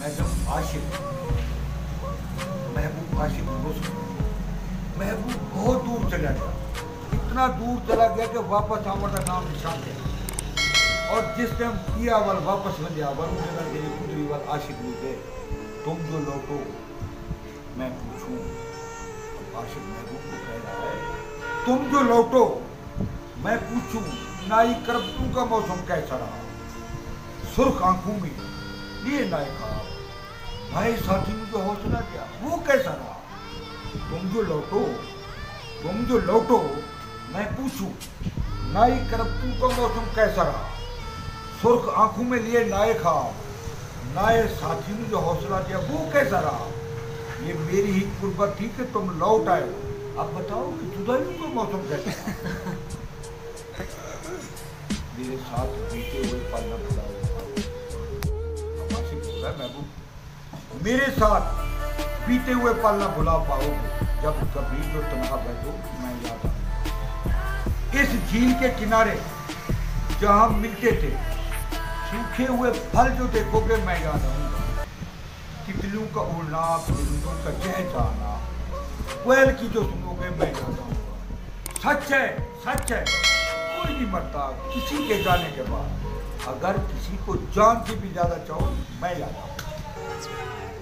मैं जब आशिक महबूब आशिक महबूब बहुत दूर चला गया, इतना दूर चला गया कि वापस आने का नाम निशान है। और जिस टाइम किया वाल वापस बन गया वन कुदरी वाल आशिक मुझे तुम जो लौटो मैं पूछूं। आशिक महबूब को कह रहा है तुम जो लौटो मैं पूछूं, नाई करबतू का मौसम कैसा रहा, सुर्ख आंखों में लिए नाए खाब, भाई साथी में जो हौसला किया वो कैसा रहा। तुम जो लौटो मैं पूछूं, नाई करबतू का मौसम कैसा रहा, सुर्ख आंखों में लिए नाए खाब, नाए साथी में जो हौसला दिया वो कैसा रहा। ये मेरी ही कुर्बत थी कि तुम लौट आए, अब बताओ कि जुदाई का मौसम कैसा रहा। मेरे साथ बीते हुए पल न भुलाओ। महबूब मेरे साथ बीते हुए पल न भुला पाओगे, जब कभी जो तन्हा बैठो मैं याद आऊंगा। इस झील के किनारे जहां मिलते थे सूखे हुए फल जो देखोगे मैं याद आऊंगा। तितलियों का उड़ना, परिंदों का चहचहाना, कोयल की जो सुनोगे मैं याद आऊंगा। सच है कोई नहीं मरता किसी के जाने के बाद, अगर किसी को जान से भी ज्यादा चाहो मैं याद आऊंगा।